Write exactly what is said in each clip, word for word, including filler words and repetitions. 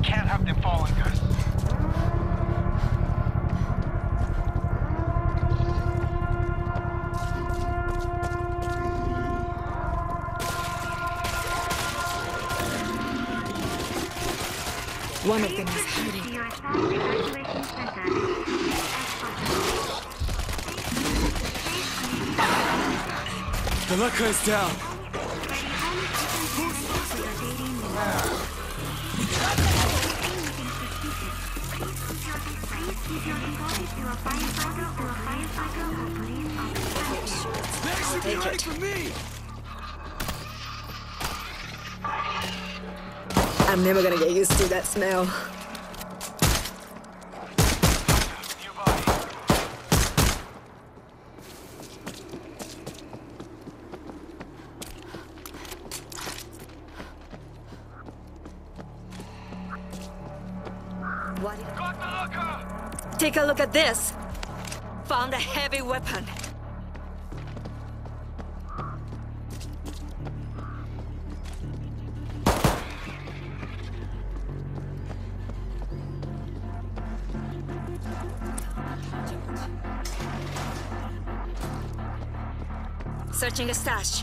can't have them following us. One of them is hiding. The Lurker is down. They should be ready for me. I'm never gonna get used to that smell. What? Got the Lurker! Take a look at this. Found a heavy weapon. Searching a stash.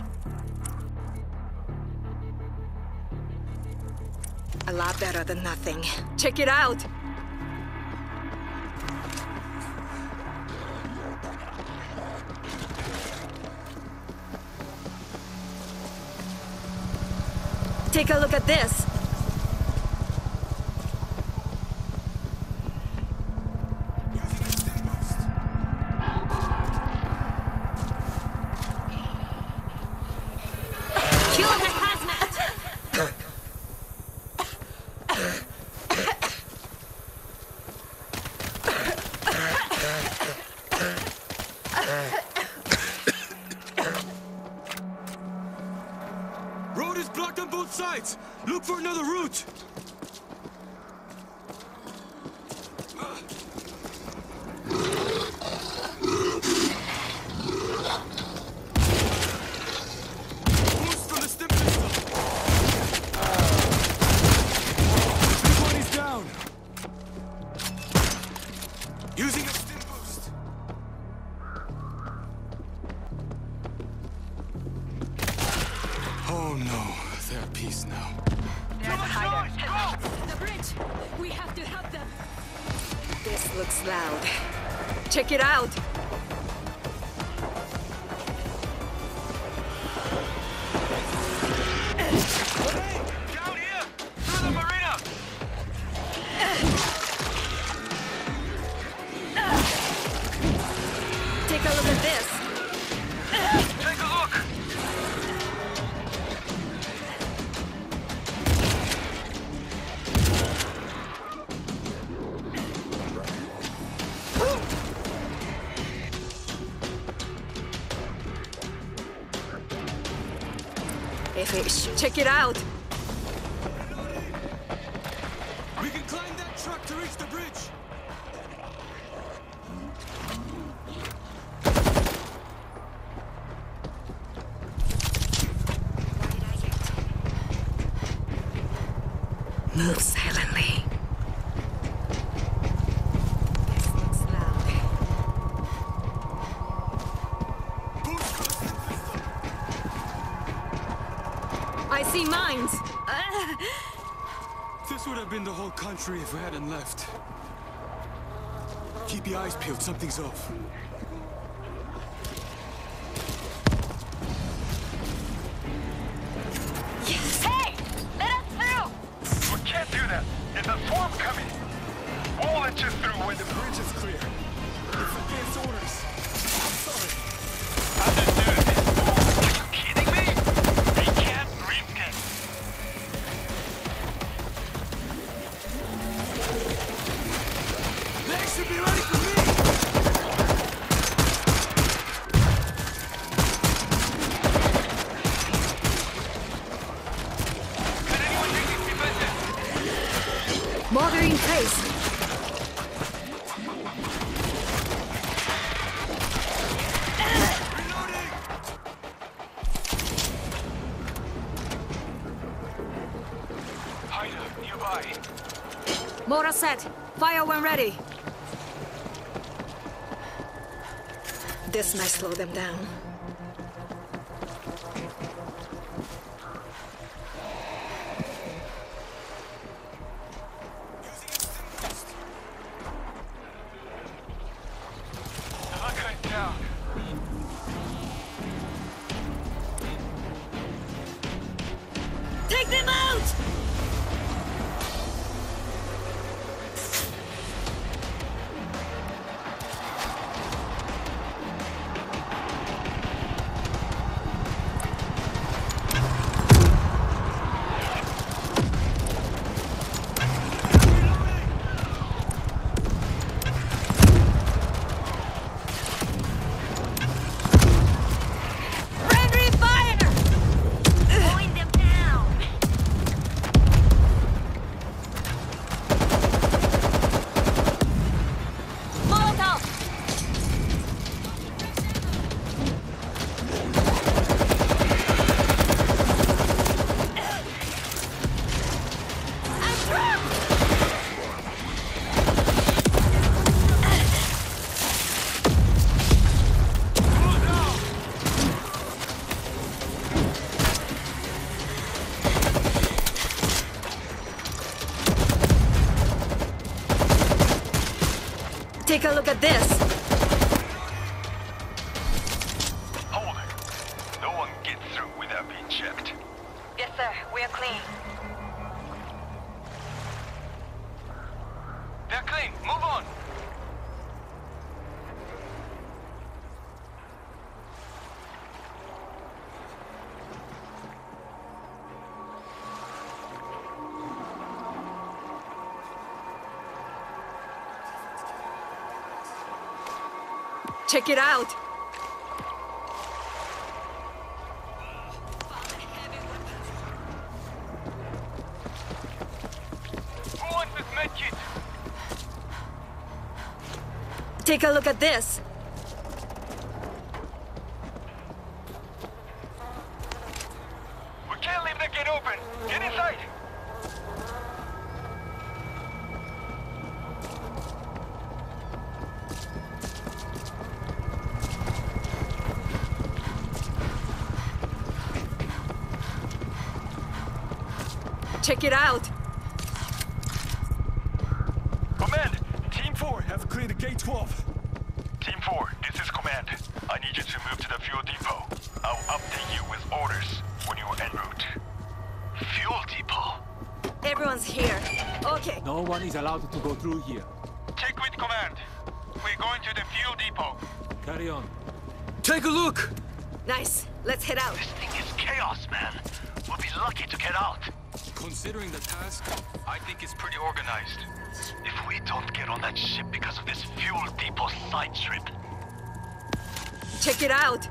A lot better than nothing. Check it out! Take a look at this. Road is blocked on both sides. Look for another route. Boost from the stim pistol. Everybody's down. Using a stim boost. Oh no, they're at peace now. There's a hider. The bridge! We have to help them! This looks loud. Check it out! Down here! Through the marina! Take a look at this! Take a look! A fish. Check it out! We can climb that truck to reach the bridge. Move silently. This looks loud. I see mines! Ah. This would have been the whole country if we hadn't left. Keep your eyes peeled, something's off. Hey! Let us through! We can't do that. There's a swarm coming. We'll let you through when the bridge is clear. It's against orders. I'm sorry. Understood. Are you kidding me? They can't reach it. They should be ready for me! Motor set. Fire when ready. This might slow them down. Take them out! Friendly fire! Mowing them down! Molotov! I'm trapped! Take a look at this. Hold it. No one gets through without being checked. Yes, sir. We are clean. They're clean. Move on. Check it out. Who wants this medkit? Take a look at this. We can't leave the gate open. Get inside. Check it out. Command. Team four have cleared the gate twelve. Team four, this is command. I need you to move to the fuel depot. I'll update you with orders when you're en route. Fuel depot? Everyone's here. Okay. No one is allowed to go through here. Check with command. We're going to the fuel depot. Carry on. Take a look! Nice. Let's head out. This thing is chaos, man. We'll be lucky to get out. Considering the task, I think it's pretty organized. If we don't get on that ship because of this fuel depot side trip, Check it out.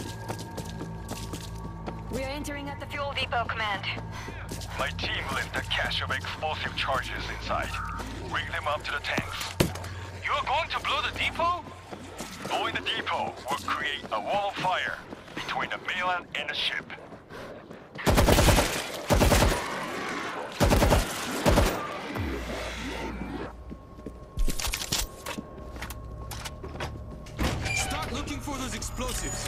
We are entering at the fuel depot, Command. my team left a cache of explosive charges inside. Bring them up to the tanks. You're going to blow the depot? Blowing the depot will create a wall of fire between the mainland and the ship. start looking for those explosives.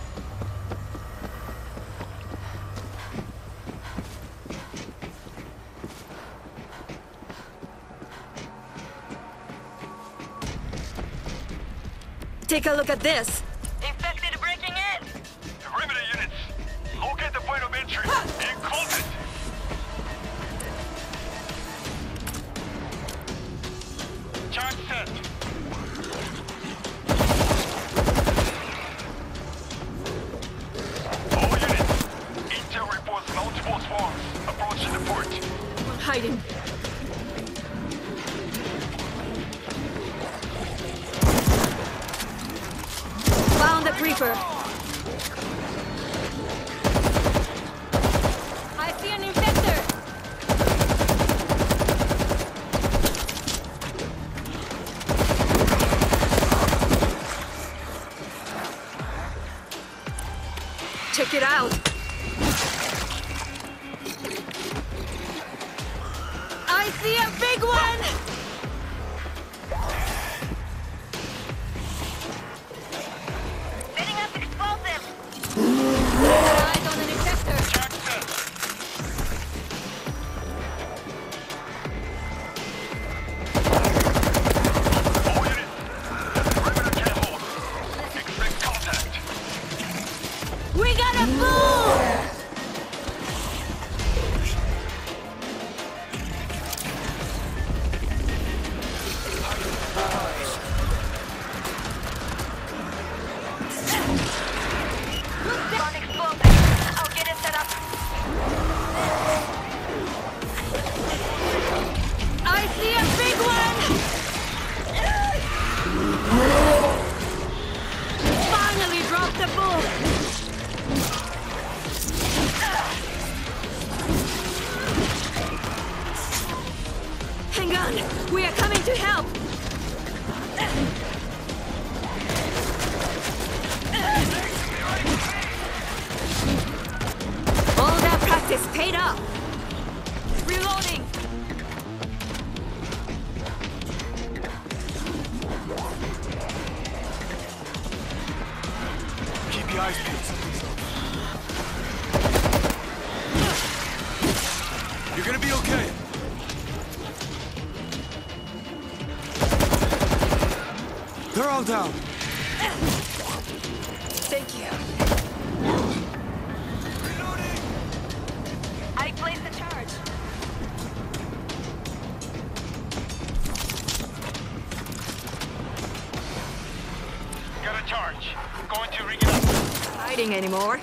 Take a look at this. Infected breaking in! Perimeter units, locate the point of entry and close it. Charge set. All units, intel reports multiple swarms approaching the port. I'm hiding. Found the creeper. I see an infector. Check it out. I see a big one! Setting up explosives! Eyes on an effector! Jackson! All units, the perimeter can't hold. Expect contact. We got a bull! On explosives. I'll get it set up. I see a big one! Finally dropped the bull! Hang on! We are coming to help! All that practice paid off! Reloading! Keep your eyes peeled. You're gonna be okay. They're all down. Thank you. I placed the charge. Got a charge. Going to ring it up. Hiding anymore.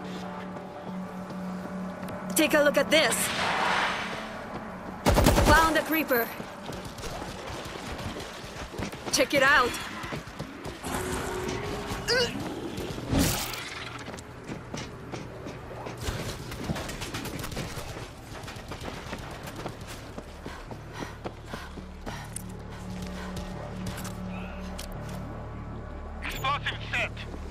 Take a look at this. Found a creeper. Check it out. Explosive set.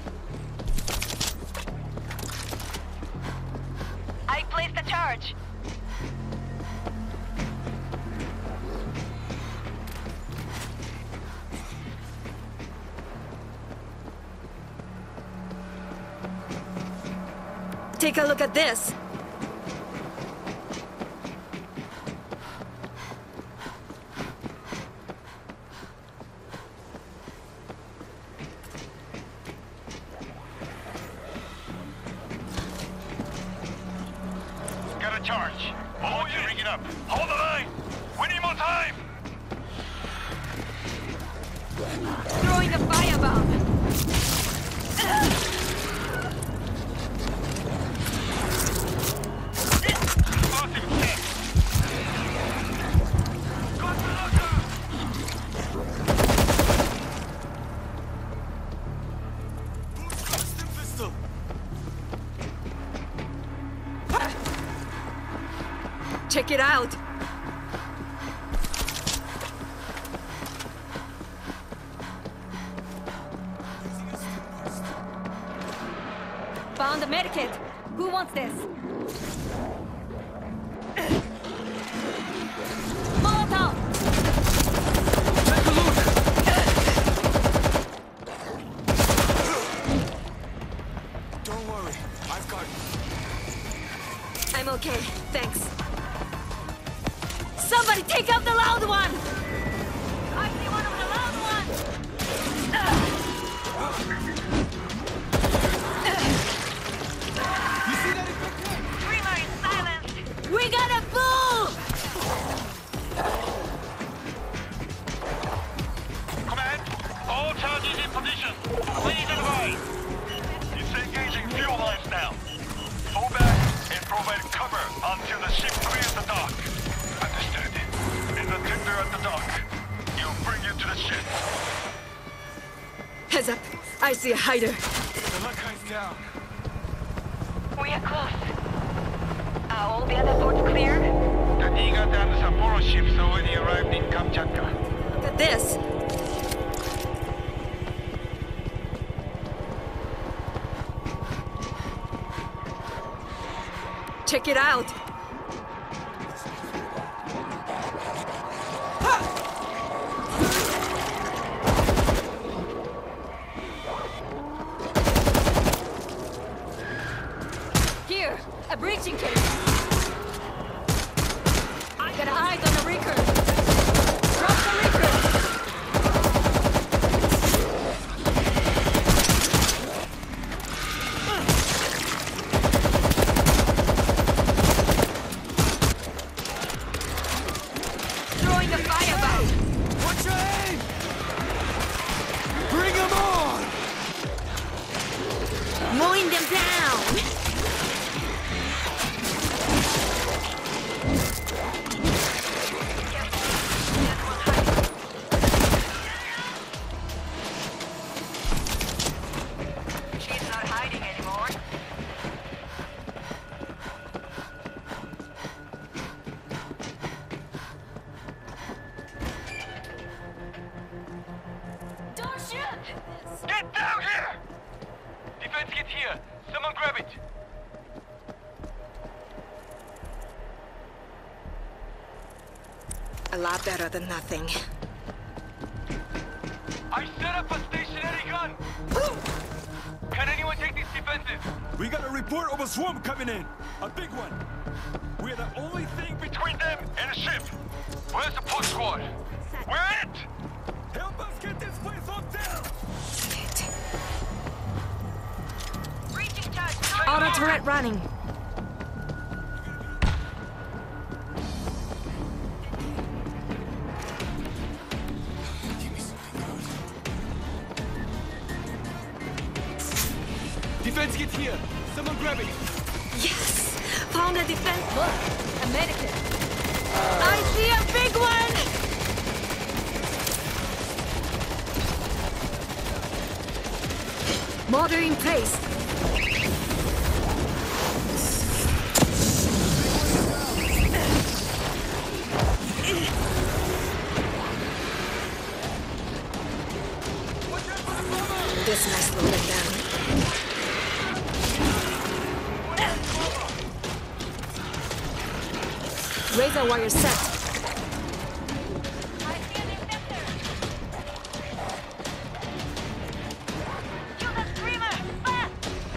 I placed the charge. Take a look at this. Got a charge. All you ring it up. Hold the line. We need more time. Throwing a firebomb. Explosive set. Go to locker. Custom pistol. Check it out. Found a medikit. Who wants this? Molotov! Take a look. Don't worry. I've got it. I'm okay, thanks. Somebody take out the loud one! I see one of the loud ones! You see that effect? Screamer is silenced. We got a bull! Command, all charges in position. Please advise. It's engaging fuel lines now. Fall back and provide cover until the ship clears the dock. Understood. And the tender at the dock. He'll bring you to the ship. Heads up, I see a hider. The luck guy's down. We are close. Are all the other ports clear? The Niigata and Sapporo ships already arrived in Kamchatka. Look at this. Check it out. A breaching case. I got eyes on the recruit. Drop the recruit. Throwing the firebomb. Watch your aim! Bring them on! Mowing them down. She's not hiding anymore. Don't shoot! Get down here! Defense kit here. Someone grab it. A lot better than nothing. I set up a stationary gun. Can anyone take these defenses? We got a report of a swarm coming in. A big one. We're the only thing Between them and the ship. Where's the push squad? We're it! Help us get this place on down! Breaching charge. Auto turret running. Defense kit here. Someone grab it. Yes! Found a defense. Look, a medikit. I see a big one! Mortar in place. This must slow them down. Razor wire set. I see an infector. Kill the screamer! Fast!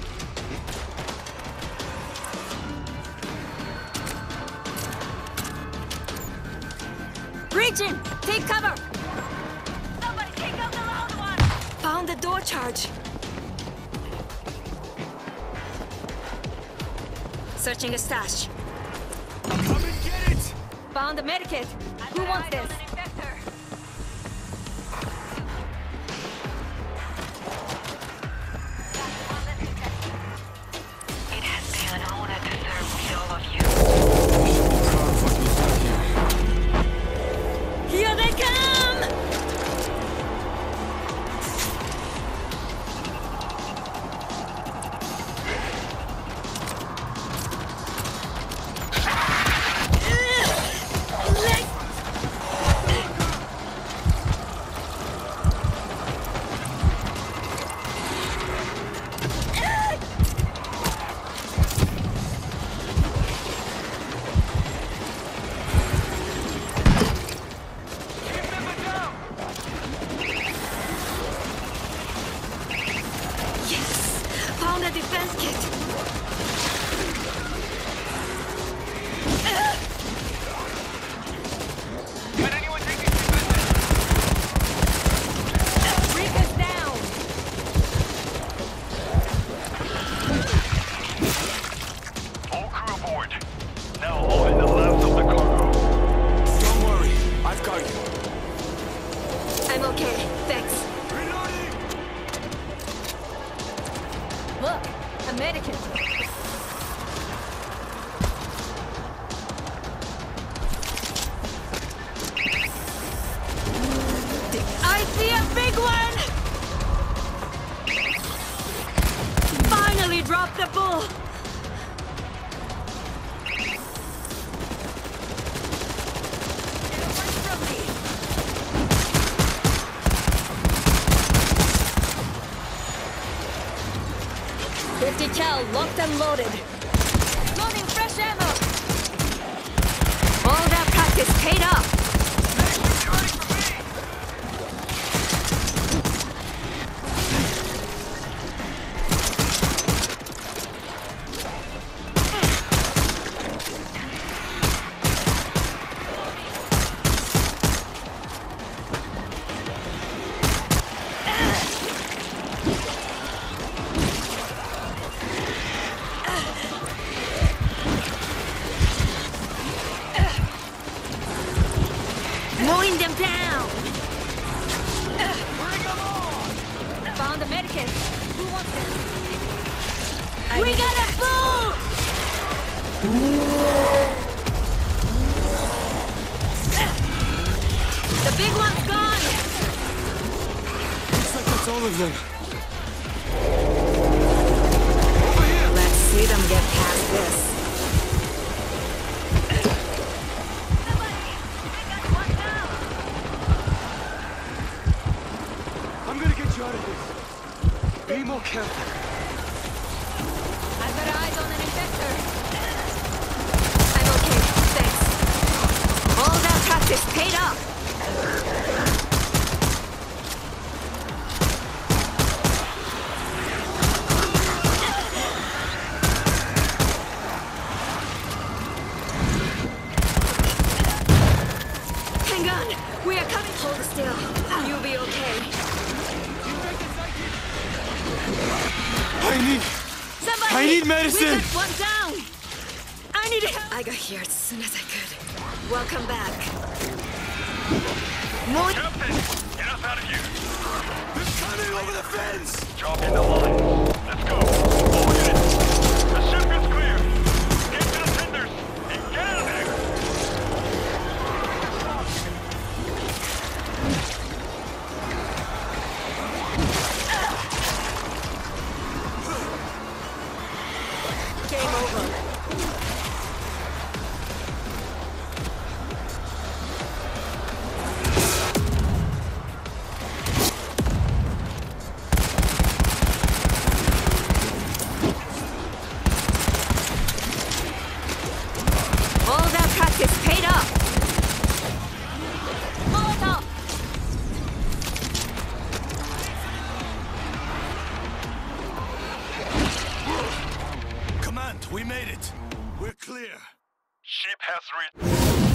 Breaching! Take cover! Somebody take out the loud one! Found the door charge. Searching a stash. Come and get it! Found a medikit. Who wants this? An infector. It has been an honor to serve with all of you. Here they come! Found a defense kit. Can anyone take these defenses? Reaper's down. All crew aboard. Now open the left of the cargo. Don't worry. I've got you. I'm okay, thanks. Reloading! Look, a medikit. I see a big one! Finally dropped the bull! Get away from me! fifty cal locked and loaded. Loading fresh ammo! All that practice paid off! I we gotta move! The big one's gone! Looks like that's all of them. Let's see them get past this. I'm gonna get you out of this. Be more careful. I've got eyes on an infector. I'm okay, thanks. All that practice paid off. Hang on, we are coming. Hold still. You'll be okay. I need... Somebody! I need medicine! We got one down! I need help! I got here as soon as I could. Welcome back. More... Captain, get us out of here. They're coming over the fence! Drop in the line. Let's go. All units. The ship is clear. Get to the tenders and get out of there. Game over. All that practice paid off. Molotov! Command, we made it. We're clear. Ship has reached.